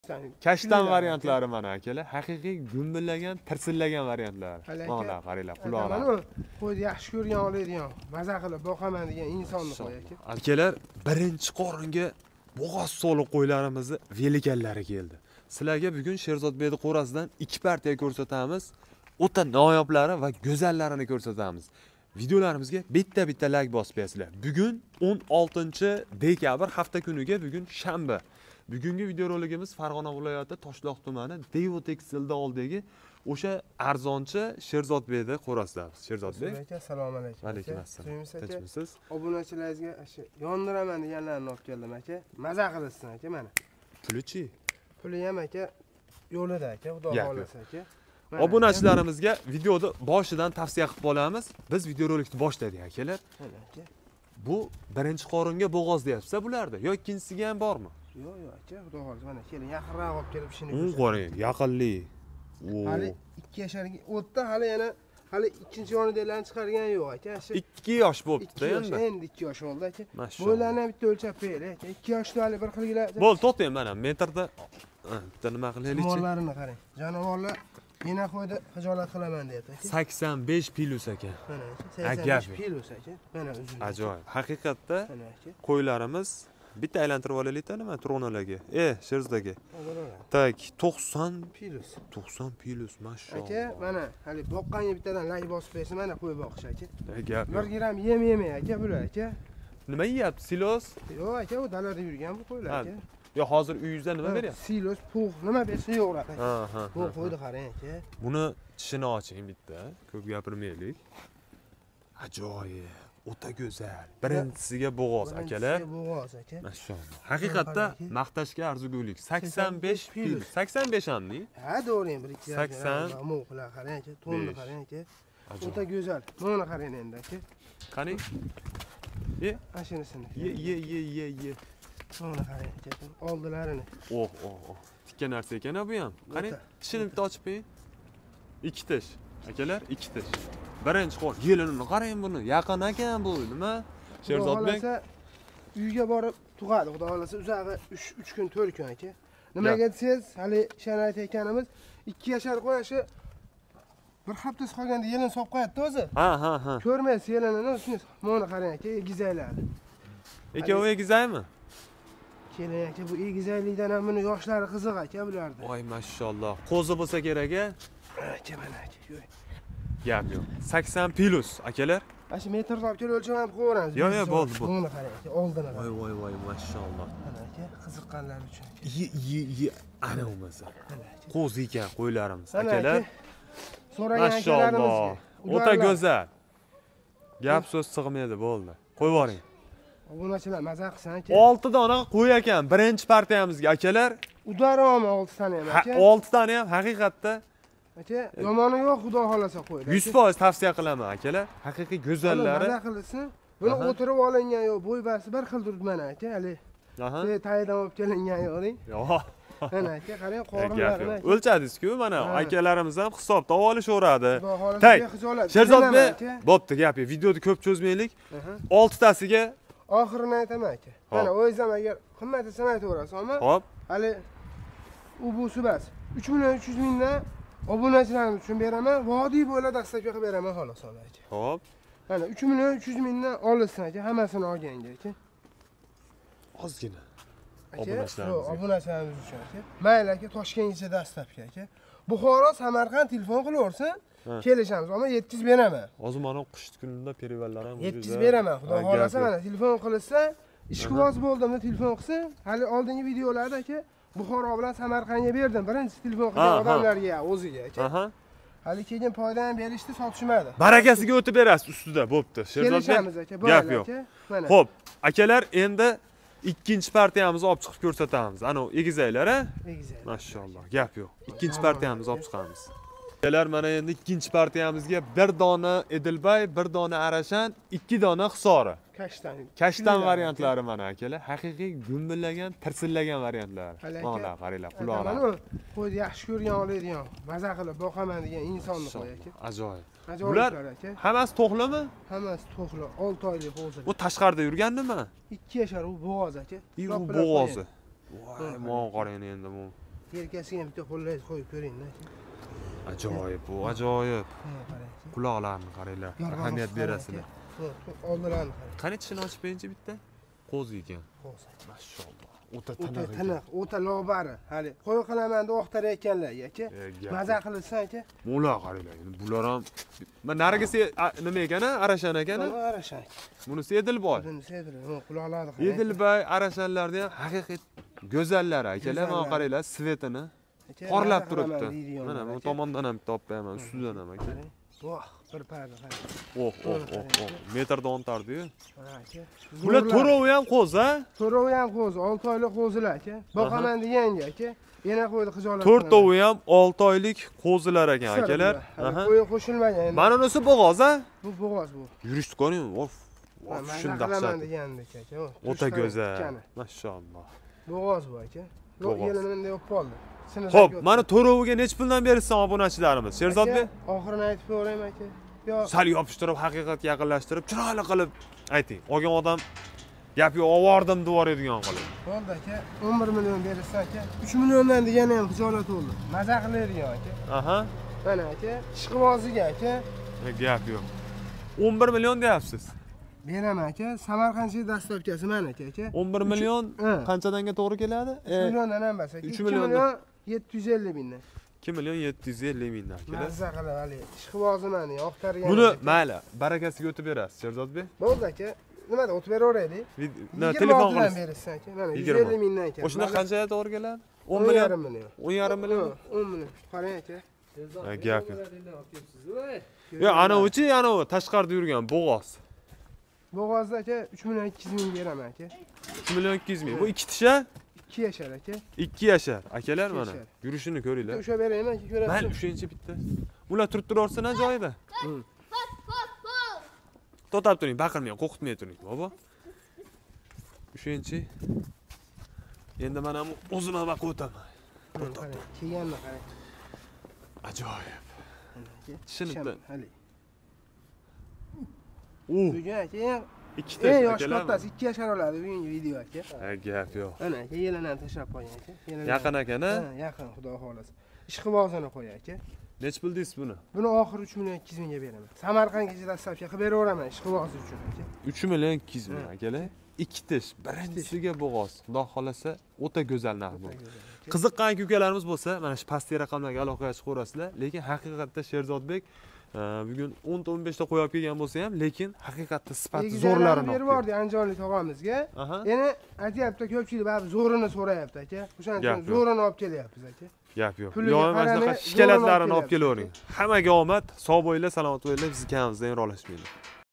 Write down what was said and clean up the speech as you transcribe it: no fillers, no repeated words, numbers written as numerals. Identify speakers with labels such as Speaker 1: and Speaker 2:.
Speaker 1: Kashtan variantlari mana akalar. Haqiqiy gumbillagan, tirsillagan variantlari. Mana qaranglar, quloqlar.
Speaker 2: Mana qo'yni yaxshi ko'rgan oladigan, maza qilib boqaman degan insonni qo'y aka.
Speaker 1: Akalar, birinchi qoringa bo'g'oz soliq qo'ylarimizni velikallari keldi. Sizlarga bugun Sherzodbekning qo'rasidan 2 partiya ko'rsatamiz. O'ta noyoblari va go'zallarini ko'rsatamiz. Videolarimizga bitta like bosib qo'yasizlar. Bugun 16-dekabr hafta kuniga bugun shanba. Bugungi videorolikimiz Farg'ona viloyati Toshloq tumani Devo Tekstilda oldagi o'sha arzonchi Sherzodbekning qo'rasidamiz. Sherzodbek
Speaker 2: aka, assalomu alaykum.
Speaker 1: Alaykum assalom. Tinchmisiz?
Speaker 2: Obunachilaringizga yondiraman deganlarni olib keldim aka. Maza qilsin aka mana.
Speaker 1: Pulichi?
Speaker 2: Puli ham aka yo'lida aka, xudo xolasa aka.
Speaker 1: Obunachilarimizga videoni boshidan tavsiya qilib qolamiz. Biz videorolikni boshladik akalar. Bu birinchi qoringa bo'g'oz deyapsiz bularda yo ikkinchisiga ham bormi?
Speaker 2: Yo'q, aka, xudo xolasa mana keling yaqinroq olib kelib ishini
Speaker 1: ko'rsataman. Qarang, yaqinlik.
Speaker 2: Hali 2 yoshlarga o'tda hali ikkinchi yonidagilarni chiqargan yo'q aka.
Speaker 1: 2 yosh bo'libdi endi.
Speaker 2: Endi 2 yosh oldi aka. Bo'ylarni bitta o'lchab qo'yaylik aka. 2 yoshli hali bir xilgilar.
Speaker 1: Bo'l, to'xtang mana metrda. Bitta nima qilaylik-chi?
Speaker 2: Mollarini qarang. Jonivorlar mena qo'ydi, hijolat qilaman deyapti aka.
Speaker 1: 85 pilus aka.
Speaker 2: Mana 85 pilus aka. Mana uzun.
Speaker 1: Ajoyib. Haqiqatda qo'ylarimiz bitta aylantirib olaylik-da nima tronalarga. Sherzodga. Tak, 90 pilus. 90 pilus, mashallah.
Speaker 2: Aka, mana hali boqqanga bittadan like bosib bersa mana qo'y boqish aka.
Speaker 1: Gap.
Speaker 2: 1 gram yem yemay aka bular aka.
Speaker 1: Nima yeyapti? Silos?
Speaker 2: Yo'q aka, u dalada yurgan bu qo'ylar aka.
Speaker 1: Yo, hozir uyingizda nima beryapsiz?
Speaker 2: Silos, pug', nima bersa yo'q aka.
Speaker 1: Ha.
Speaker 2: Bu qo'yni qarang aka.
Speaker 1: Buni tishini oching bitta, ko'p gapirmaylik. Ajoyib. O'ta go'zal. Birinchisiga bo'g'oz akalar.
Speaker 2: Bo'g'oz aka.
Speaker 1: Mashallah. Haqiqatda maqtashga arzugulik. 85 pil. 85 amni?
Speaker 2: Ha, to'g'ri, 1-2.
Speaker 1: 80.
Speaker 2: Mo'qlar qarang aka, to'nni qarang aka. O'ta go'zal. Mana qarang endi aka.
Speaker 1: Qani? Ye.
Speaker 2: Ashinisini.
Speaker 1: Ye.
Speaker 2: Mana qarang aka. Oldilarini.
Speaker 1: Oh. Tikka narsa ekan bu ham. Qani, tishini bitta ochib qo'ying. 2 tish. Akalar, 2 tish. Birinchi qo'l. Yelinini qarang buni. Yaqin ekan bu, nima? Sherzodbek
Speaker 2: uyga borib tug'adi, xudo xolasa uzog'i 3 kun, 4 kun aka. Nimaga desangiz, hali ishani aytayotganimiz 2 yashar qo'yashi bir haftasi qolganda yelin solib qo'yadi o'zi.
Speaker 1: Ha.
Speaker 2: Ko'rmaysiz yelinini, shuni mana qarang aka, egizaylardi.
Speaker 1: Aka, u egizaymi?
Speaker 2: Keling aka, bu egizaylikdan ham buni yoshlari qiziq aka bularda.
Speaker 1: Voy, mashallah. Qo'zi bo'lsa kerak-a?
Speaker 2: Aka, mana aka, yuring.
Speaker 1: Gap yo'q. 80 pilus akalar.
Speaker 2: Mana shu metrni olib kelib o'lchab ham qo'yamiz.
Speaker 1: Yo'q, bo'ldi.
Speaker 2: Buni qarang aka, oldini qarang.
Speaker 1: Voy, mashallah.
Speaker 2: Mana aka, qiziqqanlar uchun.
Speaker 1: Ye, ana bo'lmasa. Qo'zi ekan qo'ylarimiz akalar.
Speaker 2: So'ragan akalarimizga.
Speaker 1: O'ta go'zal. Gap so'z sig'maydi, bo'ldi. Qo'yib yuboring.
Speaker 2: Obunachilar maza qilsin aka.
Speaker 1: 6 dona qo'y ekan birinchi partiyamizga akalar.
Speaker 2: Udaromi 6 tani ham aka?
Speaker 1: 6 tani ham haqiqatda.
Speaker 2: Aka, yomoni yo'q, xudo xolasa qo'ydi.
Speaker 1: 100% tavsiya qilaman akalar. Haqiqiy go'zallari.
Speaker 2: Maza qilsin. Buni o'tirib olingan yo'q, bo'y basi bir xil turibdi mana aka, hali. Tayidan olib kelingan yo'q deng.
Speaker 1: Yo'q.
Speaker 2: Mana aka, qarang qorinlarini.
Speaker 1: O'lchadingiz-ku, mana akalarimiz ham hisobda olishaveradi.
Speaker 2: Tak.
Speaker 1: Sherzodbek, bo'pti, gap yo'q. Videoni ko'p cho'zmaylik. 6 tasiga
Speaker 2: oxirini aytaman aka. Mana o'zingiz ham agar qimmat desam aytaverasiz, ammo
Speaker 1: hop.
Speaker 2: Hali u busi bas. 3.300 mingdan obunachilarimiz uchun beraman, vodiy bo'ylab dastlab qilib beraman xolos aka.
Speaker 1: Hop.
Speaker 2: Mana 3.300 mingdan olinsin aka, hammasini olganga aka.
Speaker 1: Ozgina.
Speaker 2: Obunachilarimiz uchun aka. Mayli aka, Toshkentgacha dastlabki aka. Buxoro, Samarqand telefon qilaversin, kelishamiz, ammo 700 beraman.
Speaker 1: Hozir mana qish kunida perivallar ham
Speaker 2: 700 beraman, xudo xolasa mana telefon qilsa, ishqiboz bo'ldimda telefon qilsa, hali oldingi videolarda aka Buxoro bilan Samarqandga berdim. Birinchi telefon qilgan odamlarga, o'ziga aka. Hali keyin foyda ham berishdi, sotishmadi.
Speaker 1: Barakasiga o'tib berasiz ustida, bo'pti.
Speaker 2: Kelishamiz aka,
Speaker 1: gap yo'q. Xo'p, akalar, endi ikkinchi partiyamizni olib chiqib ko'rsatamiz. Ana egizaylar, a?
Speaker 2: Egizaylar.
Speaker 1: Mashallah, gap yo'q. Ikkinchi partiyamizni olib chiqamiz. Akalar, mana endi ikkinchi partiyamizga 1 dona Edilbay, 1 dona Arashan, 2 dona Hisori. Kashtan variantlari mana akalar. Haqiqiy gumbillagan, tirsillagan variantlari. Mana qaranglar, quloqlar.
Speaker 2: Qo'yni yaxshi ko'rgan oladigan, maza qilib boqaman degan insonni qo'y aka.
Speaker 1: Ajoyib. Bular hammasi to'qlimi?
Speaker 2: Hammasi to'qli, 6 oylik hozir.
Speaker 1: U tashqarida yurgandimi?
Speaker 2: 2 yashar u bo'g'oz aka.
Speaker 1: U bo'g'ozi. Voy, men qarang endi bu.
Speaker 2: yelkasiga bitta qo'llayni qo'yib ko'ring-da.
Speaker 1: Ajoyib, bu ajoyib.
Speaker 2: Qarang.
Speaker 1: Quloqlarni qaranglar. Ahamiyat berasizlar.
Speaker 2: Oldilarni qarang.
Speaker 1: Qani tishini ochib beringchi bitta. Qo'z ekan.
Speaker 2: Qo'z.
Speaker 1: Mashalloh. O'ta
Speaker 2: O'ta
Speaker 1: tiniq.
Speaker 2: tiniq, o'ta lo'bari. Hali qo'y qilaman deb o'qtarayotganlar aka. Maza qilsa aka.
Speaker 1: Bular qaranglar. Bular ham men narigisi nima ekan, Arashan ekan?
Speaker 2: Arashan.
Speaker 1: Bunisi Edilboy.
Speaker 2: Bunisi Edilboy. Quloqlarni qarang.
Speaker 1: Edilboy Arashanlarni ham haqiqiy go'zallar akalar. Mana qaranglar, svetini porlab turibdi. Mana bu tomondan ham topmayman, ustidan ham aka.
Speaker 2: Voh, bir parda qarang.
Speaker 1: Oh. Metrda 10 tardi-yu. Bular to'rovi ham qo'z, ha?
Speaker 2: To'rovi ham qo'z, 6 oylik qo'zilar aka. Boqaman deganga aka. Yana qo'ydi xijolat.
Speaker 1: 4 to'vi ham 6 oylik qo'zilar ekan akalar.
Speaker 2: Qo'y qo'shilmagan endi.
Speaker 1: Mana bunisi bo'g'oz, ha?
Speaker 2: Bu bo'g'oz bu.
Speaker 1: Yurishni ko'ring, vof. Shunda
Speaker 2: qilaman degandek aka.
Speaker 1: O'ta go'zal. Mashalloh.
Speaker 2: Bo'g'oz bu aka. Yelini bunday olib qoldi.
Speaker 1: Xo'p, mana to'roviga necha puldan berishsan obunachilarimiz? Sherzodbek?
Speaker 2: Oxirini aytib ko'raymi aka? Yo,
Speaker 1: sal yopishtirib, haqiqatga yaqinlashtirib, chiroyli qilib ayting. Olgan odam gap yo'q, ovordim deb yuboradigan qilib.
Speaker 2: Bo'ldi aka, 11 million berishsa aka, 3 milliondan degani ham xijolat bo'ldi. Maza qiladigan aka.
Speaker 1: Aha.
Speaker 2: Mana aka, ishqiboziga aka.
Speaker 1: Gap yo'q. 11 million deyapsiz.
Speaker 2: Beraman aka, Samarqandchi dastlabkasi mana aka.
Speaker 1: 11 million qanchadanga to'g'ri keladi?
Speaker 2: 3 milliondan ham emas aka.
Speaker 1: 3 million
Speaker 2: 750 mingdan.
Speaker 1: 2 million 750 mingdan kelar.
Speaker 2: Maza qilib hali ishqibozimani yoqtirgan.
Speaker 1: Buni mayli, barakasiga o'tib berasiz, Sherzodbek.
Speaker 2: Bo'ldi aka. Nimada o'tib beraveraylik?
Speaker 1: Telefon qilib
Speaker 2: berishsan aka. Mana 150 mingdan aka.
Speaker 1: O'shunda qanchaga to'g'ri keladi?
Speaker 2: 10 million.
Speaker 1: 10,5 million.
Speaker 2: 10 million. Qarang aka.
Speaker 1: Gap yo'q. Yo, anavichi, anavi tashqarida yurgan bo'g'oz.
Speaker 2: Bo'g'ozda aka 3 million 200 ming beraman aka.
Speaker 1: 3 million 200 ming. Bu ikki tisha?
Speaker 2: 2 yashar aka.
Speaker 1: 2 yashar. Akalar mana. Yurishini ko'ringlar.
Speaker 2: O'sha beraymi aka, ko'rasiz.
Speaker 1: Mayli, o'shancha bitta. Ular turib turaversin joyida. To'xtab turing, baqirmang, qo'rqitmay turing, bobo. O'shancha. Endi mana o'zimga baqa o'taman.
Speaker 2: Kelganmi qarang.
Speaker 1: Ajoyib. Tushunibdi.
Speaker 2: Hali.
Speaker 1: Bugun
Speaker 2: aka,
Speaker 1: ikkita
Speaker 2: yosh kattasi 2 yashar oladi bugungi video aka.
Speaker 1: Gap yo'q.
Speaker 2: Ana aka, yelini tashlab qo'ygan aka.
Speaker 1: Yaqin ekan-a?
Speaker 2: Ha, yaqin, xudo xolasa. Ishqibozini qo'y aka.
Speaker 1: Nech pul deysiz buni?
Speaker 2: Buni oxiri 3 million 200 mingga beraman. Samarqandga dastlabki qilib beraveraman ishqibozi uchun aka.
Speaker 1: 3 million 200 ming akalar. Ikki tish, birinchisiga bo'g'oz. Xudo xolasa o'ta go'zal narx bu. Qiziqqan ukalarimiz bo'lsa, mana shu pastki raqamlarga aloqaga chiqaverasizlar. Lekin haqiqatda Sherzodbek bugun 10 ta 15 ta qo'yib kelgan bo'lsa ham, lekin haqiqatda sifat zo'rlarini
Speaker 2: berib yubordi Andijonlik tog'amizga. Endi aytyapti, ko'pchilik baribir zo'rini so'rayapti aka. O'shaning uchun zo'rini olib kelyapmiz aka.
Speaker 1: Gap yo'q. Yo'q, shikolatlarini olib kelavering. Hammaga omad, sog' bo'linglar, salomat bo'linglar, bizni kanalımizda enrolashmanglar.